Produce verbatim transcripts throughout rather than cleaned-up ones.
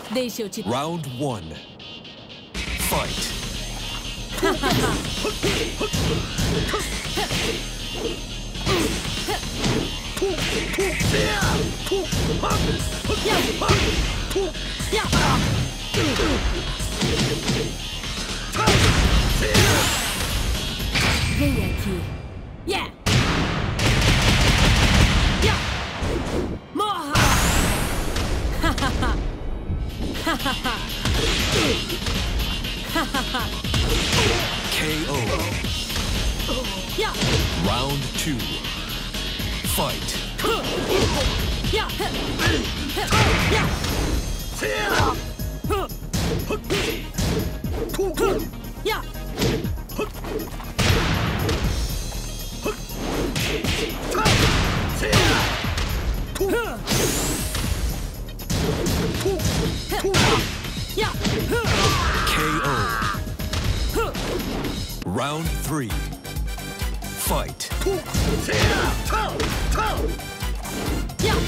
Deixa eu te... Round one. Fight. Vem aqui. Yeah! Yeah! Morra! K O. Yeah! Round two. Fight. Yeah! Yeah! Yeah! Yeah! K O. Round three. Fight. Yeah! Yeah!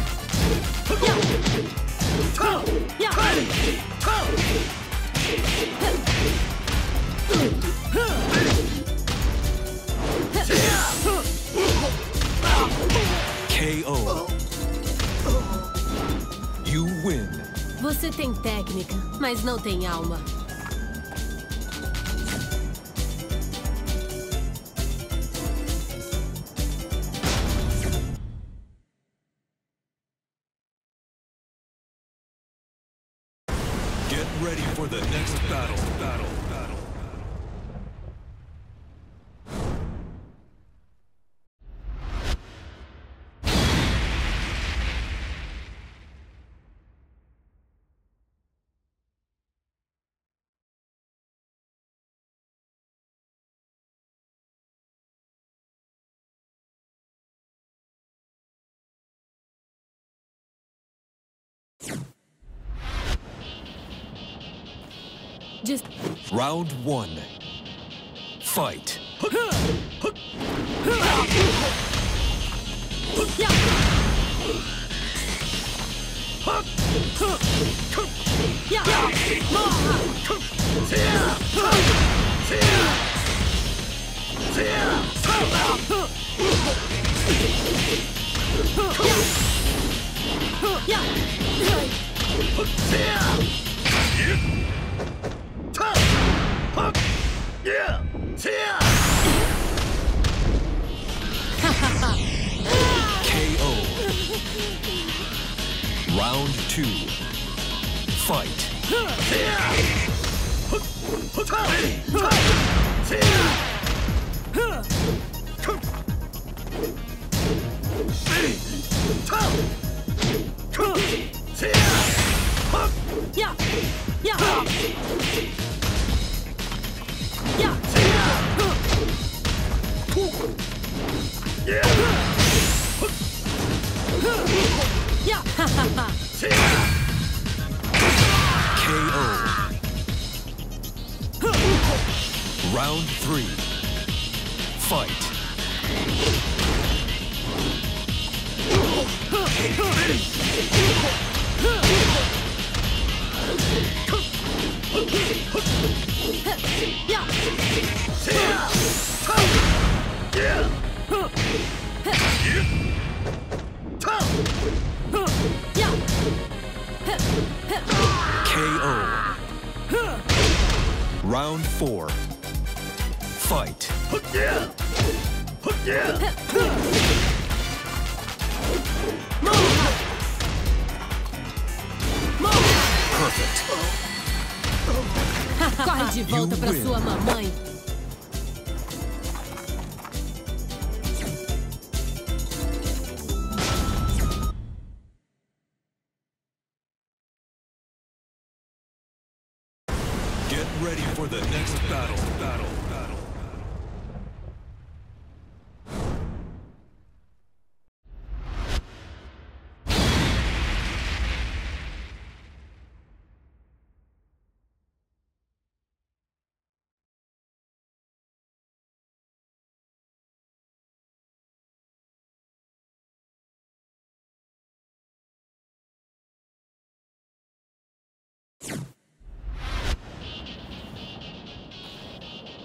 K O. You win. Você tem técnica, mas não tem alma. Get ready for the next battle. Battle. Battle. Just... Round one. Fight. Yeah! Yeah! K O. Round two. Fight. Yeah! Yeah! Yeah! Yeah! K O. Round three. Fight. Yeah! K O. Round four. Fight. Perfect. Corre de volta pra sua mamãe. Get ready for the next battle. Battle. Battle.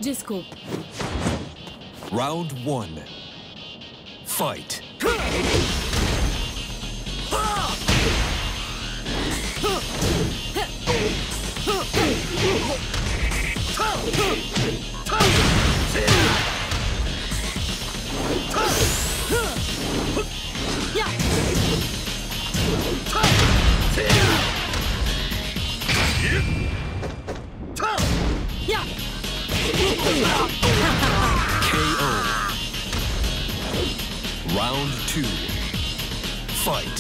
Desculpa. Round one. Fight. K O. Round two. Fight.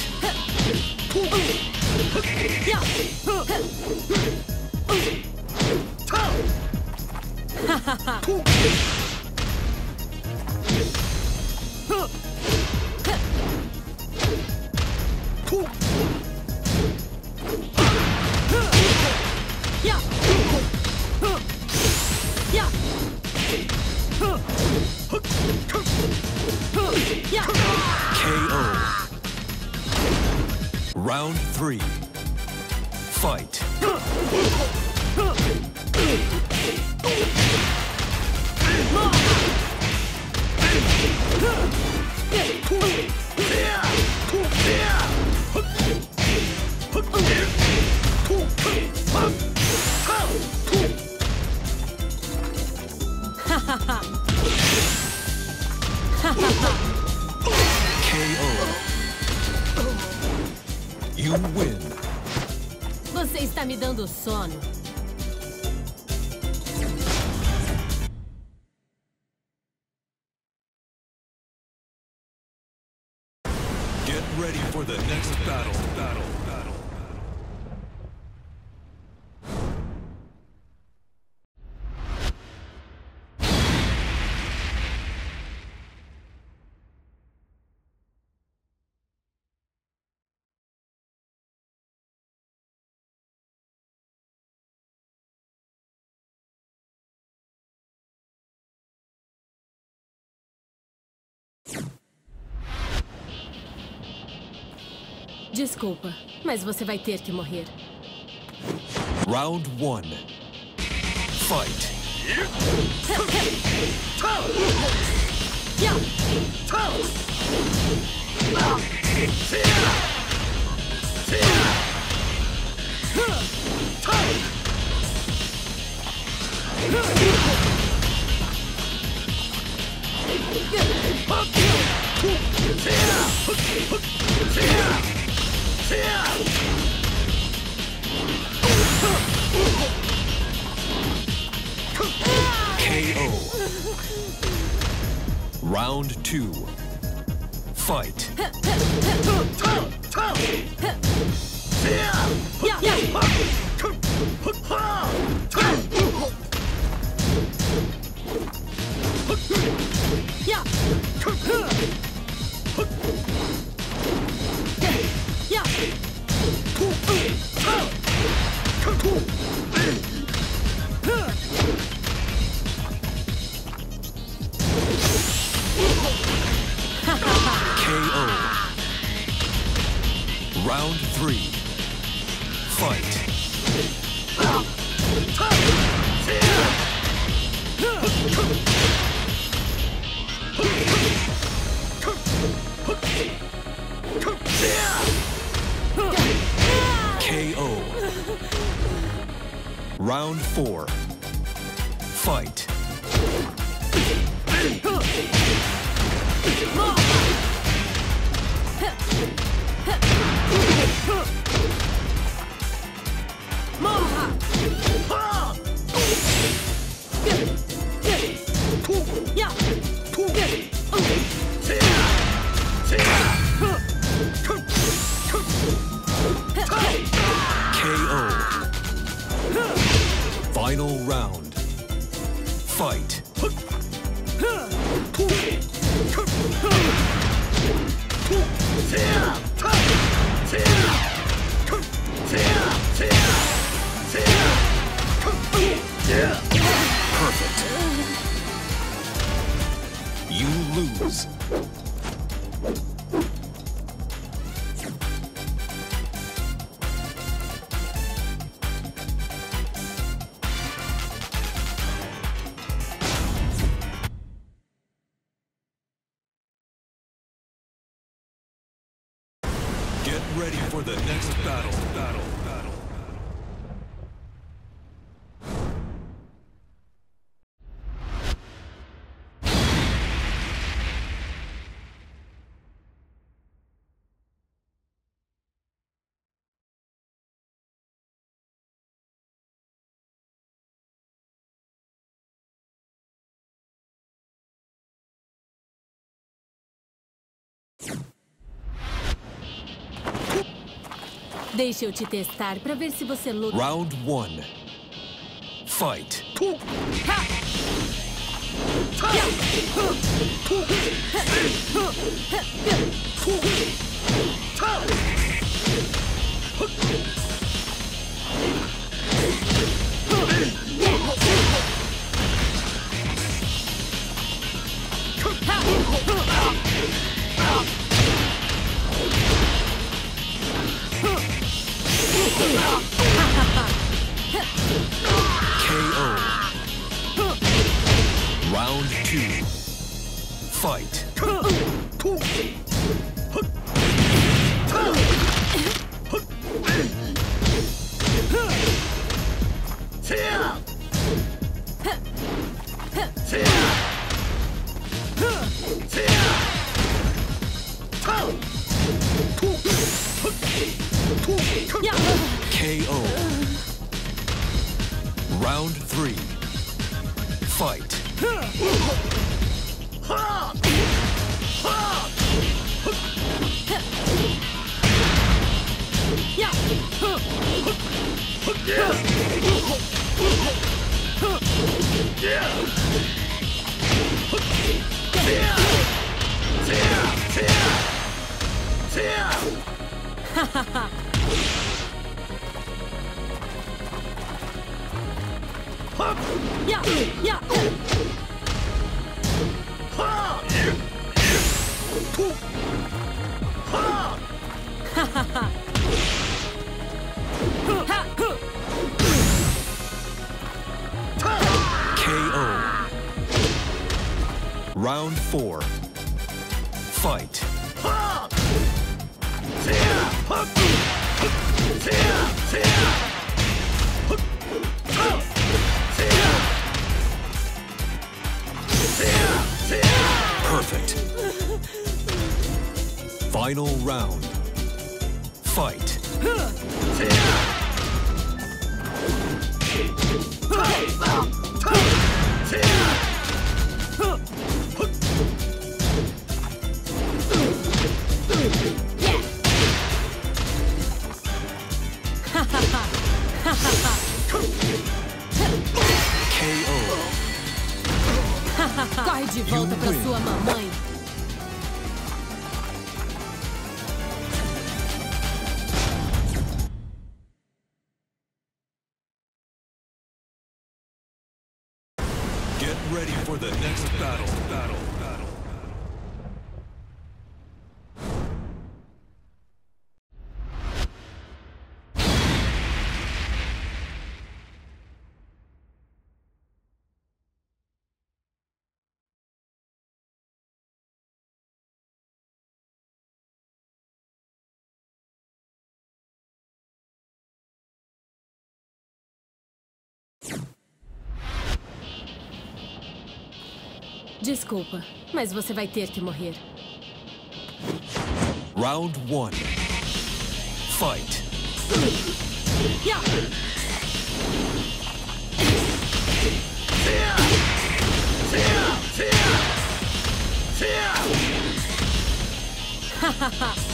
K O. Round three. Fight. K O. You win. Você está me dando sono. Get ready for the next battle. Battle. Battle. Desculpa, mas você vai ter que morrer. Round one. Fight. K O. Round two. Fight. K O. Round three. Fight. K O. Round four. Fight. K O. Final round. Fight. Perfect. You lose. ready for the next battle. Battle. Battle. Deixa eu te testar pra ver se você luta. Round one. Fight. K O. Round two. Fight. K O. Round three. Fight. Yeah, yeah. K O. Round four. Fight. Perfect. Final round. Fight. K O. Corre de volta pra sua mamãe. Get ready for the next battle. Battle. Battle. Desculpa, mas você vai ter que morrer. Round one. Fight. Yeah. Ha ha ha!